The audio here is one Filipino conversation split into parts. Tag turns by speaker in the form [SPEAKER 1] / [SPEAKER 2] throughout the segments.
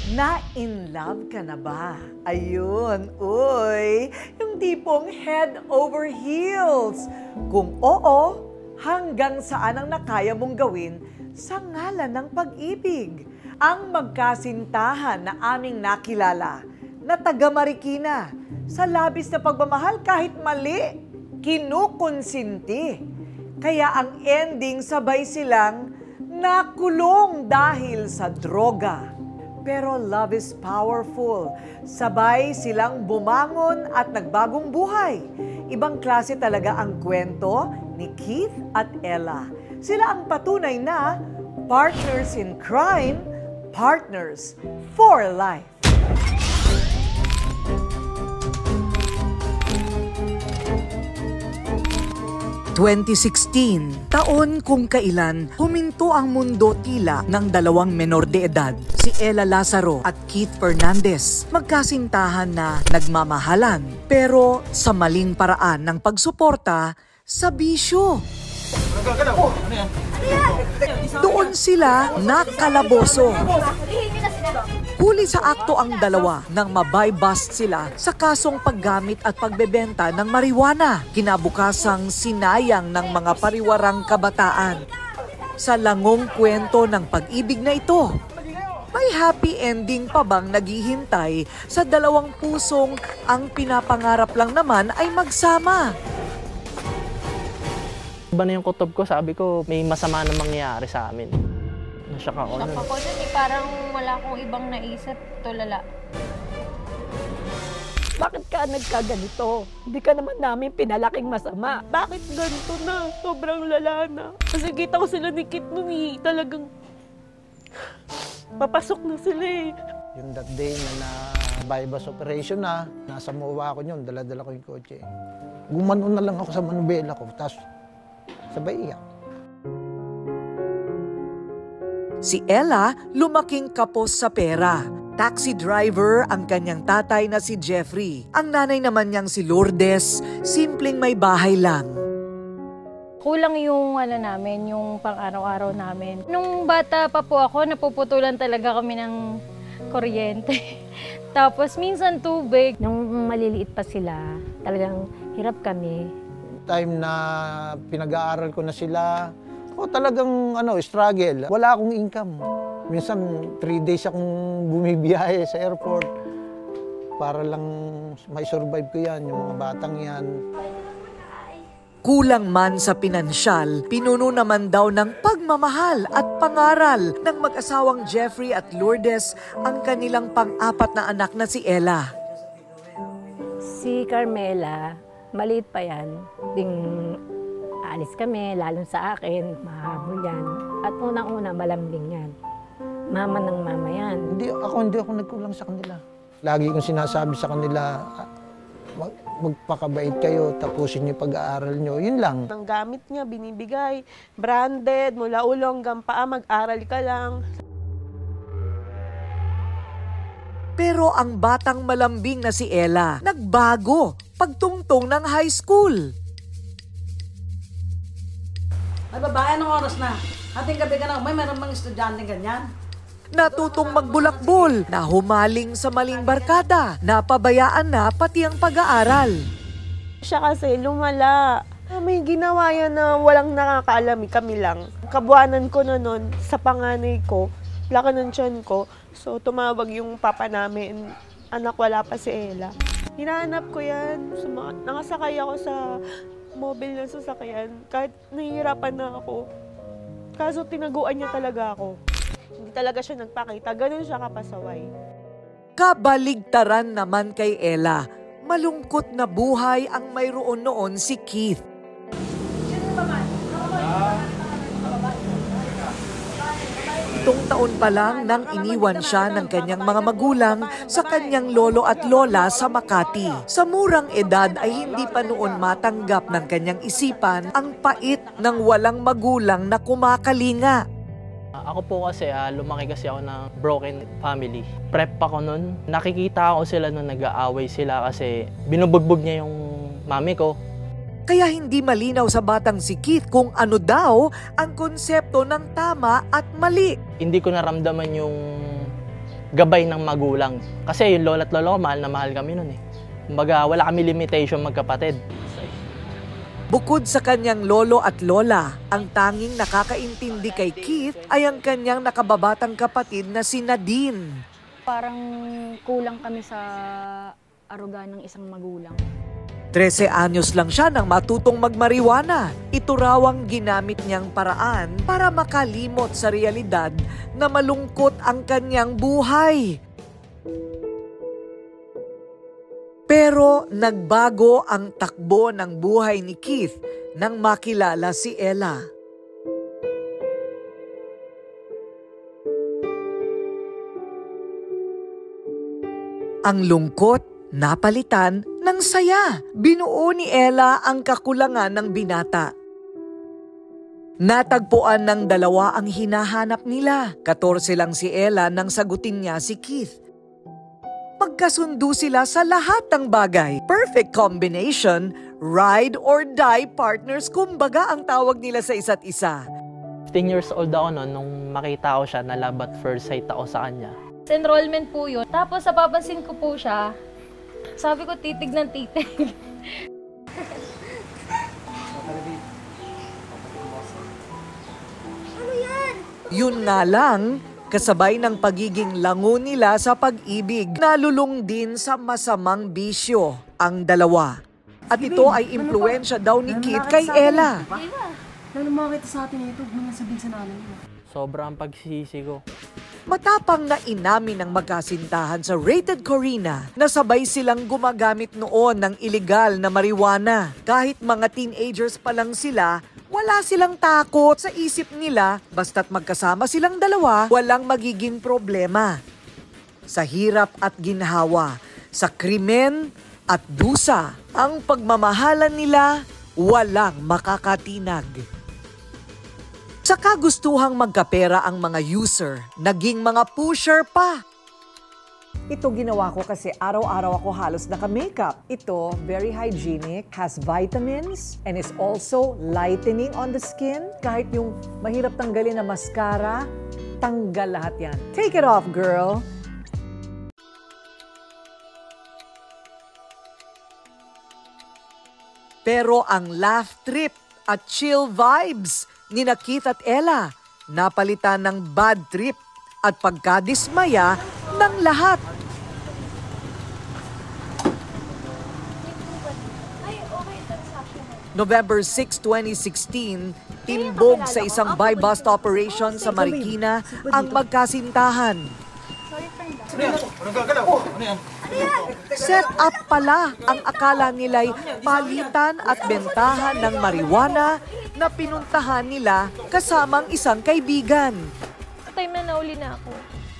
[SPEAKER 1] Na-in love ka na ba? Ayun, uy, yung tipong head over heels. Kung oo, hanggang saan ang nakaya mong gawin sa ngalan ng pag-ibig? Ang magkasintahan na aming nakilala na taga Marikina, sa labis na pagmamahal kahit mali, kinukonsinti. Kaya ang ending sabay silang nakulong dahil sa droga. Pero love is powerful. Sabay silang bumangon at nagbagong buhay. Ibang klase talaga ang kwento ni Keith at Ella. Sila ang patunay na partners in crime, partners for life. 2016, taon kung kailan huminto ang mundo tila ng dalawang menor de edad, si Ella Lazaro at Keith Fernandez. Magkasintahan na nagmamahalan, pero sa maling paraan ng pagsuporta sa bisyo. Doon sila nakalaboso. Huli sa akto ang dalawa nang mabuy-bust sila sa kasong paggamit at pagbebenta ng marijuana. Kinabukasang sinayang ng mga pariwarang kabataan. Sa langong kwento ng pag-ibig na ito, may happy ending pa bang naghihintay sa dalawang pusong ang pinapangarap lang naman ay magsama?
[SPEAKER 2] Iba na yung kutob ko, sabi ko may masama na mangyayari sa amin. Nasyak ako nun.
[SPEAKER 3] Ako nun parang wala akong ibang naisip, tulala.
[SPEAKER 4] Bakit ka nagkaganito? Hindi ka naman namin pinalaking masama.
[SPEAKER 5] Bakit ganito na? Sobrang lala na. Kasi kita ko sila ni Kit nun talagang papasok na sila eh.
[SPEAKER 6] Yung that day na bypass operation na, nasa MOA ako yun, dala-dala ko yung kotse. Gumanon na lang ako sa manubela ko, tapos sabay iyak.
[SPEAKER 1] Si Ella lumaking kapos sa pera. Taxi driver ang kanyang tatay na si Jeffrey. Ang nanay naman niyang si Lourdes, simpleng may bahay lang.
[SPEAKER 3] Kulang yung namin, yung pang-araw-araw namin. Nung bata pa po ako, napuputulan talaga kami ng kuryente. Tapos minsan tubig.
[SPEAKER 4] Nung maliliit pa sila, talagang hirap kami.
[SPEAKER 6] Time na pinag-aaral ko na sila, talagang struggle. Wala akong income. Minsan 3 days akong bumibiyahe sa airport para lang may survive ko yan, yung mga batang yan.
[SPEAKER 1] Kulang man sa pinansyal, pinuno naman daw ng pagmamahal at pangaral ng mag-asawang Jeffrey at Lourdes ang kanilang pang-apat na anak na si Ella.
[SPEAKER 4] Si Carmela, maliit pa yan, alis kami, lalo sa akin, mahabol yan. At unang-una, malambing yan. Mama ng mama yan.
[SPEAKER 6] Hindi ako nagkulang sa kanila. Lagi kong sinasabi sa kanila, magpakabait kayo, tapusin niyo pag-aaral niyo. Yun lang.
[SPEAKER 5] Ang gamit niya, binibigay, branded, mula ulo hanggang paa, mag-aral ka lang.
[SPEAKER 1] Pero ang batang malambing na si Ella, nagbago pagtungtong ng high school.
[SPEAKER 7] Ay, babae, anong oras na? Ating gabi ka na, meron mga estudyante ganyan.
[SPEAKER 1] Natutong magbulakbol, na humaling sa maling barkada, napabayaan na pati ang pag-aaral.
[SPEAKER 5] Siya kasi lumala. May ginawa yan na walang nakakaalam, kami lang. Kabuanan ko na nun sa panganay ko, laki ng tiyan ko. So tumawag yung papa namin, anak wala pa si Ella. Hinahanap ko yan, nakasakay ako sa mobile na sasakyan, kahit nahihirapan na ako. Kaso tinaguan niya talaga ako. Hindi talaga siya nagpakita, ganun siya kapasaway.
[SPEAKER 1] Kabaligtaran naman kay Ella, malungkot na buhay ang mayroon noon si Keith. Itong taon pa lang nang iniwan siya ng kanyang mga magulang sa kanyang lolo at lola sa Makati. Sa murang edad ay hindi pa noon matanggap ng kanyang isipan ang pait ng walang magulang na kumakalinga.
[SPEAKER 2] Ako po kasi, lumaki kasi ako ng broken family. Prep ako nun. Nakikita ko sila nung nag-aaway sila kasi binubugbog niya yung mami ko.
[SPEAKER 1] Kaya hindi malinaw sa batang si Keith kung ano daw ang konsepto ng tama at mali.
[SPEAKER 2] Hindi ko naramdaman yung gabay ng magulang. Kasi yung lola at lolo ko, mahal na mahal kami nun eh. Kumbaga, wala kami limitation magkapatid.
[SPEAKER 1] Bukod sa kanyang lolo at lola, ang tanging nakakaintindi kay Keith ay ang kanyang nakababatang kapatid na si Nadine.
[SPEAKER 8] Parang kulang kami sa aruga ng isang magulang.
[SPEAKER 1] 13 anyos lang siya nang matutong magmariwana. Ito raw ang ginamit niyang paraan para makalimot sa realidad na malungkot ang kanyang buhay. Pero nagbago ang takbo ng buhay ni Keith nang makilala si Ella. Ang lungkot napalitan ng saya. Binuo ni Ella ang kakulangan ng binata. Natagpuan ng dalawa ang hinahanap nila. 14 lang si Ella nang sagutin niya si Keith. Magkasundo sila sa lahat ng bagay. Perfect combination, ride or die partners, kumbaga ang tawag nila sa isa't isa.
[SPEAKER 2] 15 years old ako noon nung makita ko siya na love at first sight ako sa kanya.
[SPEAKER 3] Enrollment po yun. Tapos napapansin ko po siya. Sabi ko, titig ng titig.
[SPEAKER 1] Yun nga lang, kasabay ng pagiging lango nila sa pag-ibig, nalulung din sa masamang bisyo ang dalawa. At ito ay impluwensya daw ni Keith kay Ella.
[SPEAKER 7] Nang lumakita sa atin ito, huwag mo sabihin sa nanay mo.
[SPEAKER 2] Sobrang pagsisisi ko.
[SPEAKER 1] Matapang na inamin ng magkasintahan sa Rated Corina na sabay silang gumagamit noon ng iligal na marijuana. Kahit mga teenagers pa lang sila, wala silang takot sa isip nila basta't magkasama silang dalawa, walang magiging problema. Sa hirap at ginhawa, sa krimen at dusa, ang pagmamahalan nila walang makakatinag. Sa kagustuhang magkapera ang mga user, naging mga pusher pa. Ito ginawa ko kasi araw-araw ako halos naka-makeup. Ito, very hygienic, has vitamins, and is also lightening on the skin. Kahit yung mahirap tanggalin na mascara, tanggal lahat yan. Take it off, girl! Pero ang laugh trip at chill vibes ni Keith at Ella, napalitan ng bad trip at pagkadismaya ng lahat. November 6, 2016, timbog sa isang buy-bust operation sa Marikina ang magkasintahan. Set up pala ang akala nila'y palitan at bentahan ng marijuana na pinuntahan nila kasamang isang kaibigan.
[SPEAKER 3] Time na nauli na ako.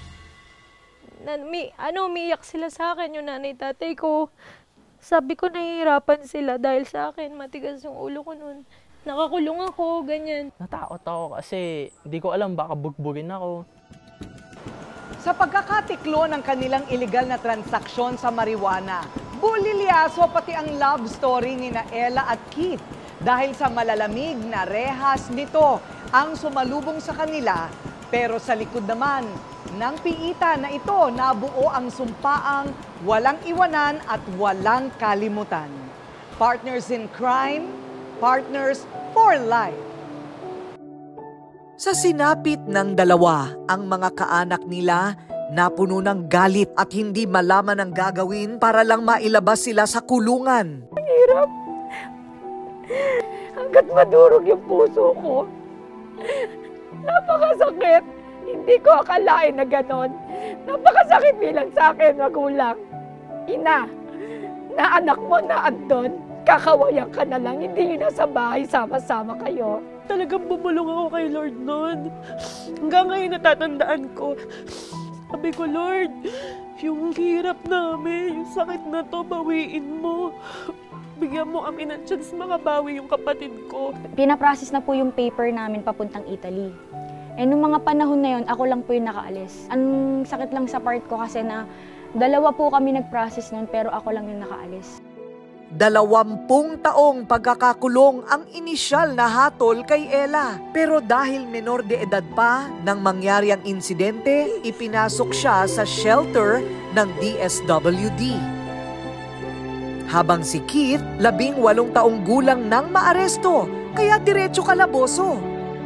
[SPEAKER 3] Umiyak sila sa akin, yung nanay tatay ko. Sabi ko nahihirapan sila dahil sa akin, matigas yung ulo ko noon. Nakakulong ako, ganyan.
[SPEAKER 2] Natakot ako kasi di ko alam baka bugbugin ako.
[SPEAKER 1] Sa pagkakatiklo ng kanilang iligal na transaksyon sa marijuana, bulilyaso pati ang love story ni Ella at Keith dahil sa malalamig na rehas nito ang sumalubong sa kanila. Pero sa likod naman ng piitan na ito, nabuo ang sumpaang walang iwanan at walang kalimutan. Partners in crime, partners for life. Sa sinapit ng dalawa, ang mga kaanak nila napuno ng galit at hindi malaman ang gagawin para lang mailabas sila sa kulungan.
[SPEAKER 4] Ang hirap. Hanggat madurog yung puso ko. Napakasakit. Hindi ko akalain na ganon. Napakasakit bilang sa akin, magulang. Ina, na anak mo na andon, kakawayan ka na lang, hindi yun nasa bahay, sama-sama kayo.
[SPEAKER 5] Talagang bumulong ako kay Lord noon. Hanggang ngayon natatandaan ko. Sabi ko, Lord, yung hirap namin, yung sakit na to, bawiin mo. Bigyan mo kami ng chance makabawi yung kapatid ko.
[SPEAKER 8] Pinaprocess na po yung paper namin papuntang Italy. Eh, nung mga panahon na yun, ako lang po yung nakaalis. Ang sakit lang sa part ko kasi na dalawa po kami nag-process nun, pero ako lang yung nakaalis.
[SPEAKER 1] 20 taong pagkakakulong ang inisyal na hatol kay Ella. Pero dahil menor de edad pa nang mangyari ang insidente, ipinasok siya sa shelter ng DSWD. Habang si Keith, 18 taong gulang nang maaresto, kaya diretso kalaboso.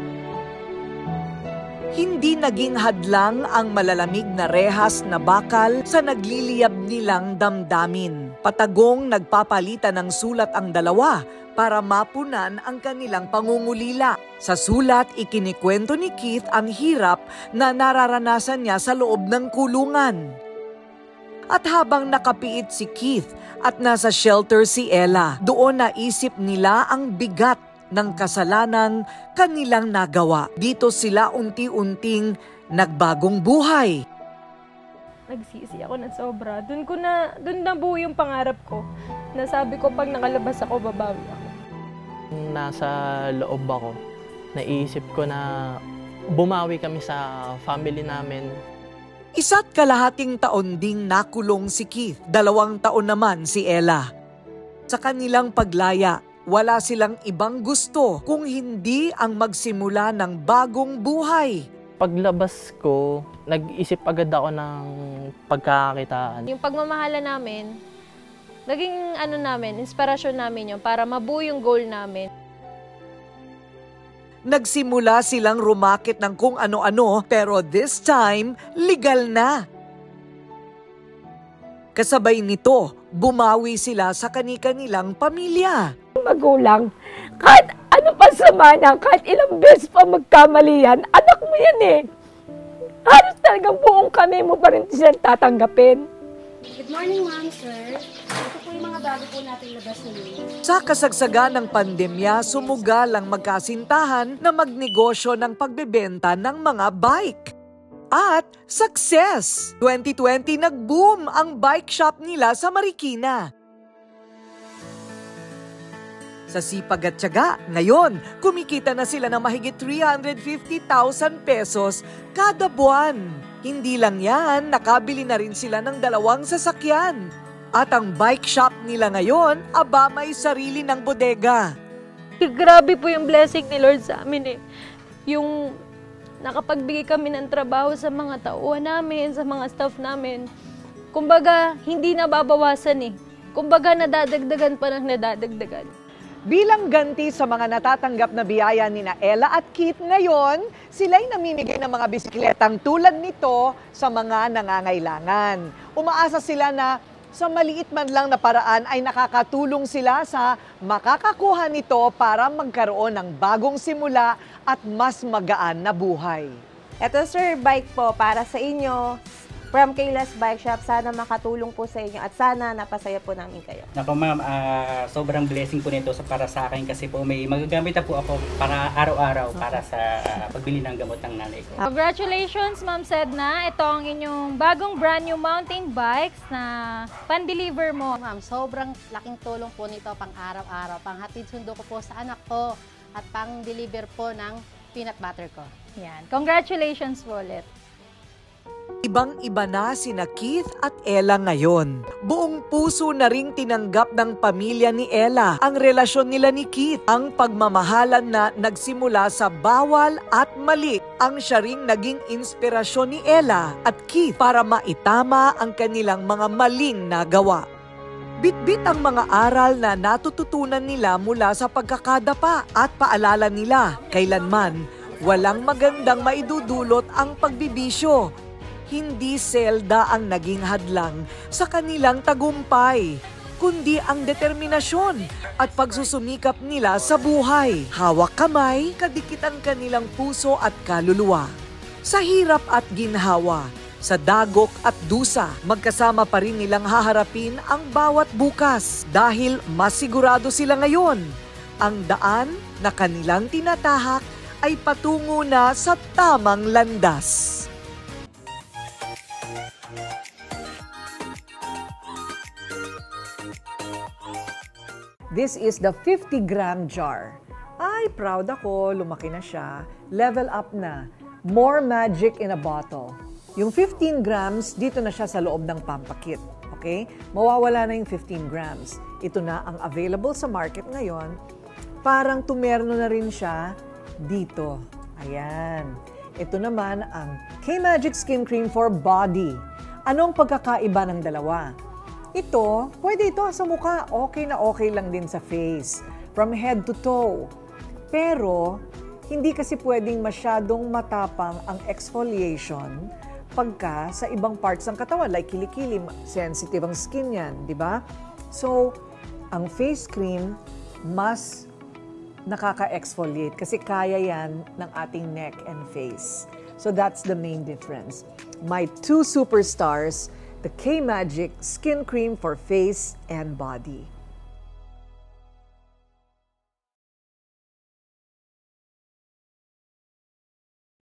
[SPEAKER 1] Hindi naging hadlang ang malalamig na rehas na bakal sa nagliliyab nilang damdamin. Patagong nagpapalitan ng sulat ang dalawa para mapunan ang kanilang pangungulila. Sa sulat, ikinikwento ni Keith ang hirap na nararanasan niya sa loob ng kulungan. At habang nakapiit si Keith at nasa shelter si Ella, doon naisip nila ang bigat ng kasalanang kanilang nagawa. Dito sila unti-unting nagbagong buhay.
[SPEAKER 3] Nagsisi ako ng sobra. Doon nabuo yung pangarap ko. Nasabi ko pag nakalabas ako, babawi ako.
[SPEAKER 2] Nasa loob ako, naisip ko na bumawi kami sa family namin.
[SPEAKER 1] 1.5 taon ding nakulong si Keith, 2 taon naman si Ella. Sa kanilang paglaya, wala silang ibang gusto kung hindi ang magsimula ng bagong buhay.
[SPEAKER 2] Paglabas ko, nag-isip agad ako ng pagkakakitaan.
[SPEAKER 3] Yung pagmamahala namin, naging inspirasyon namin yun para mabuo yung goal namin.
[SPEAKER 1] Nagsimula silang rumakit ng kung ano-ano, pero this time, legal na. Kasabay nito, bumawi sila sa kani-kanilang pamilya.
[SPEAKER 4] Magulang, kahit ano pa sama na, kahit ilang beses pa magkamali yan, anak mo yan eh. Halos talagang buong kami mo pa rin silang tatanggapin.
[SPEAKER 9] Good morning, ma'am, sir. Ito po yung mga bago po natin labas ngayon.
[SPEAKER 1] Sa kasagsagan ng pandemya, sumugal ang magkasintahan na magnegosyo ng pagbebenta ng mga bike. At success! 2020 nag-boom ang bike shop nila sa Marikina. Sa sipag at tiyaga, ngayon, kumikita na sila ng mahigit 350,000 pesos kada buwan. Hindi lang yan, nakabili na rin sila ng 2 sasakyan. At ang bike shop nila ngayon, may sarili ng bodega.
[SPEAKER 3] Grabe po yung blessing ni Lord sa amin eh. Yung nakapagbigay kami ng trabaho sa mga tauhan namin, sa mga staff namin. Kumbaga, hindi nababawasan eh. Kumbaga, nadadagdagan pa ng nadadagdagan.
[SPEAKER 1] Bilang ganti sa mga natatanggap na biyaya ni Ella at Keith ngayon, sila'y namimigay ng mga bisikletang tulad nito sa mga nangangailangan. Umaasa sila na sa maliit man lang na paraan ay nakakatulong sila sa makakakuha nito para magkaroon ng bagong simula at mas magaan na buhay.
[SPEAKER 5] Ito sir, bike po para sa inyo. From Kayla's Bike Shop, sana makatulong po sa inyo at sana napasaya po namin kayo.
[SPEAKER 10] Naku ma'am, sobrang blessing po nito para sa akin kasi po may magagamit na po ako para araw-araw para sa pagbili ng gamot ng nanay ko.
[SPEAKER 3] Congratulations, Ma'am Sedna. Ito ang inyong bagong brand new mountain bikes na pan-deliver mo.
[SPEAKER 9] Ma'am, sobrang laking tulong po nito pang araw-araw, pang hatid sundo ko po sa anak ko at pang deliver po ng peanut butter ko.
[SPEAKER 3] Yan. Congratulations po ulit.
[SPEAKER 1] Ibang-iba na sina Keith at Ella ngayon. Buong puso na ring tinanggap ng pamilya ni Ella ang relasyon nila ni Keith. Ang pagmamahalan na nagsimula sa bawal at mali ang siya ring naging inspirasyon ni Ella at Keith para maitama ang kanilang mga maling nagawa. Bitbit ang mga aral na natututunan nila mula sa pagkakadapa at paalala nila, kailanman walang magandang maidudulot ang pagbibisyo. Hindi selda ang naging hadlang sa kanilang tagumpay, kundi ang determinasyon at pagsusumikap nila sa buhay. Hawak kamay, kadikit ang kanilang puso at kaluluwa. Sa hirap at ginhawa, sa dagok at dusa, magkasama pa rin nilang haharapin ang bawat bukas dahil mas sigurado sila ngayon. Ang daan na kanilang tinatahak ay patungo na sa tamang landas. This is the 50-gram jar. Ay, proud ako. Lumaki na siya. Level up na. More magic in a bottle. Yung 15 grams, dito na siya sa loob ng pampakit. Okay? Mawawala na yung 15 grams. Ito na ang available sa market ngayon. Parang tumerno na rin siya dito. Ayan. Ito naman ang K-Magic Skin Cream for Body. Anong pagkakaiba ng dalawa? Ito, pwede ito sa mukha. Okay na okay lang din sa face. From head to toe. Pero, hindi kasi pwedeng masyadong matapang ang exfoliation pagka sa ibang parts ng katawan, like kilikili, sensitive ang skin yan, di ba? So, ang face cream, mas nakaka-exfoliate kasi kaya yan ng ating neck and face. So, that's the main difference. My two superstars, the K-Magic Skin Cream for Face and Body.